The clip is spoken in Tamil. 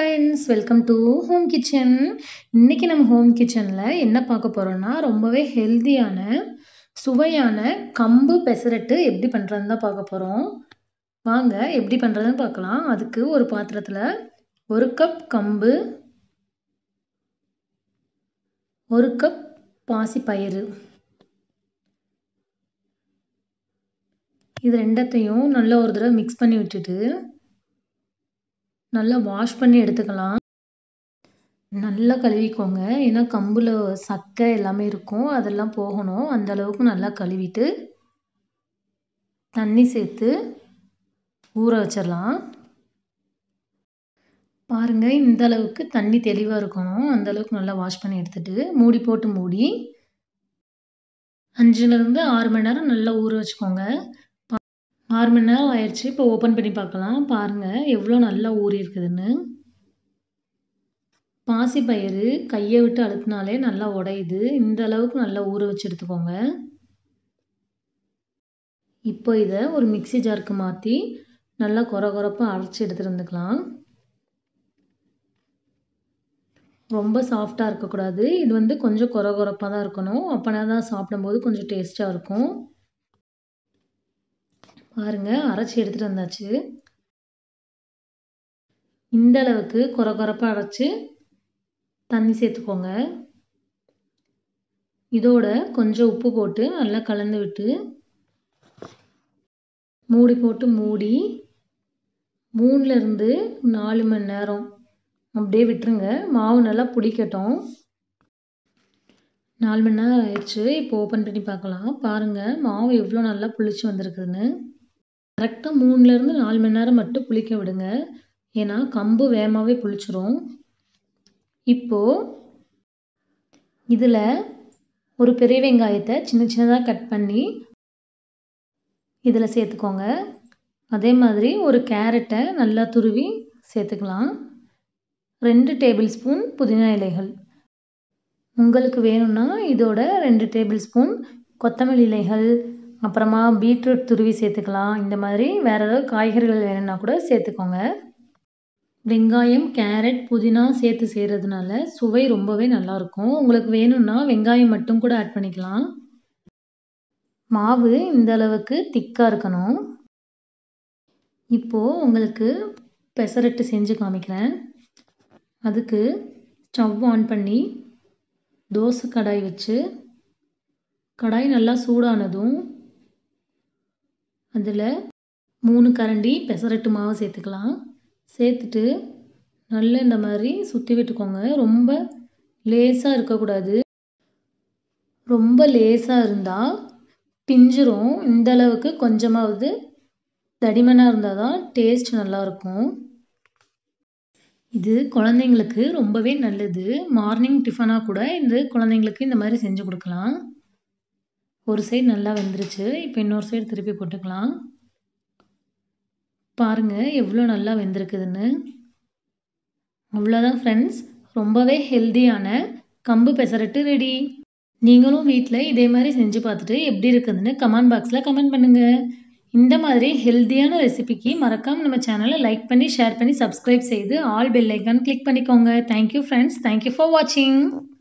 Friends, welcome to home kitchen. இன்னைக்கு நம்ம ஹோம் கிச்சனில் என்ன பார்க்க போகிறோம்னா ரொம்பவே ஹெல்த்தியான சுவையான கம்பு பெசரட்டு எப்படி பண்ணுறதுன்னு தான் பார்க்க போகிறோம். வாங்க எப்படி பண்ணுறதுன்னு பார்க்கலாம். அதுக்கு ஒரு பாத்திரத்தில் 1 கப் கம்பு, 1 கப் பாசிப்பயிறு, இது ரெண்டத்தையும் நல்லா ஒரு தடவை மிக்ஸ் பண்ணி விட்டுட்டு நல்லா வாஷ் பண்ணி எடுத்துக்கலாம். நல்லா கழுவிக்கோங்க, ஏன்னா கம்பில் சக்கை எல்லாமே இருக்கும், அதெல்லாம் போகணும். அந்த அளவுக்கு நல்லா கழுவிட்டு தண்ணி சேர்த்து ஊற வச்சிடலாம். பாருங்கள், இந்த அளவுக்கு தண்ணி தெளிவாக இருக்கணும். அந்த அளவுக்கு நல்லா வாஷ் பண்ணி எடுத்துட்டு மூடி போட்டு மூடி 5லேருந்து 6 மணி நேரம் நல்லா ஊற வச்சுக்கோங்க. 6 மணி நேரம் ஆயிடுச்சு. இப்போ ஓப்பன் பண்ணி பார்க்கலாம். பாருங்கள் எவ்வளோ நல்லா ஊறி இருக்குதுன்னு. பாசிப்பயிறு கையை விட்டு அழுத்தினாலே நல்லா உடையுது. இந்த அளவுக்கு நல்லா ஊற வச்சு எடுத்துக்கோங்க. இப்போ இதை ஒரு மிக்ஸி ஜாருக்கு மாற்றி நல்லா கொரகொரப்பாக அரைச்சி எடுத்துகிட்டு வந்துக்கலாம். ரொம்ப சாஃப்டாக இருக்கக்கூடாது. இது கொஞ்சம் கொரகொரப்பாக தான் இருக்கணும். அப்போனா தான் சாப்பிடும்போது கொஞ்சம் டேஸ்ட்டாக இருக்கும். பாருங்கள், அரைச்சி எடுத்துகிட்டு வந்தாச்சு. இந்த அளவுக்கு கொரகொரப்பாக அரைச்சி தண்ணி சேர்த்துக்கோங்க. இதோட கொஞ்சம் உப்பு போட்டு நல்லா கலந்து விட்டு மூடி போட்டு மூடி 3லேருந்து 4 மணி நேரம் அப்படியே விட்டுருங்க. மாவு நல்லா புளிக்கட்டும். 4 மணி நேரம் ஆயிடுச்சு. இப்போ ஓப்பன் பண்ணி பார்க்கலாம். பாருங்கள் மாவு எவ்வளோ நல்லா புளிச்சு வந்திருக்குதுன்னு. கரெக்டாக 3லேருந்து 4 மணி நேரம் மட்டும் புளிக்க விடுங்க, ஏன்னா கம்பு வேகமாகவே புளிச்சிரும். இப்போது இதில் ஒரு பெரிய வெங்காயத்தை சின்ன சின்னதாக கட் பண்ணி இதில் சேர்த்துக்கோங்க. அதே மாதிரி ஒரு கேரட்டை நல்லா துருவி சேர்த்துக்கலாம். 2 டேபிள் ஸ்பூன் புதினா இலைகள். உங்களுக்கு வேணும்னா இதோட 2 டேபிள் ஸ்பூன் கொத்தமல்லி இலைகள், அப்புறமா பீட்ரூட் துருவி சேர்த்துக்கலாம். இந்த மாதிரி வேறு ஏதாவது காய்கறிகள் வேணும்னா கூட சேர்த்துக்கோங்க. வெங்காயம், கேரட், புதினா சேர்த்து செய்கிறதுனால சுவை ரொம்பவே நல்லாயிருக்கும். உங்களுக்கு வேணும்னா வெங்காயம் மட்டும் கூட ஆட் பண்ணிக்கலாம். மாவு இந்த அளவுக்கு திக்காக இருக்கணும். இப்போது உங்களுக்கு பெசரட்டு செஞ்சு காமிக்கிறேன். அதுக்கு ஸ்டவ் ஆன் பண்ணி தோசை கடாய் வச்சு, கடாய் நல்லா சூடானதும் அதில் 3 கரண்டி பெசரட்டு மாவு சேர்த்துக்கலாம். சேர்த்துட்டு நல்லா இந்த மாதிரி சுற்றி விட்டுக்கோங்க. ரொம்ப லேசாக இருக்கக்கூடாது. ரொம்ப லேசாக இருந்தால் பிஞ்சிரும். இந்த அளவுக்கு கொஞ்சமாவது தடிமனாக இருந்தால் தான் டேஸ்ட் நல்லாயிருக்கும். இது குழந்தைங்களுக்கு ரொம்பவே நல்லது. மார்னிங் டிஃபனாக கூட இந்த குழந்தைங்களுக்கு இந்த மாதிரி செஞ்சு கொடுக்கலாம். ஒரு சைடு நல்லா வெந்துருச்சு. இப்போ இன்னொரு சைடு திருப்பி போட்டுக்கலாம். பாருங்கள் எவ்வளோ நல்லா வெந்திருக்குதுன்னு. அவ்வளோதான் ஃப்ரெண்ட்ஸ், ரொம்பவே ஹெல்த்தியான கம்பு பெசரட்டு ரெடி. நீங்களும் வீட்டில் இதே மாதிரி செஞ்சு பார்த்துட்டு எப்படி இருக்குதுன்னு கமெண்ட் பாக்ஸில் கமெண்ட் பண்ணுங்கள். இந்த மாதிரி ஹெல்த்தியான ரெசிபிக்கு மறக்காமல் நம்ம சேனலை லைக் பண்ணி, ஷேர் பண்ணி, சப்ஸ்கிரைப் செய்து ஆல் பெல் ஐக்கான் கிளிக் பண்ணிக்கோங்க. Thank you friends. தேங்க்யூ ஃபார் வாட்சிங்.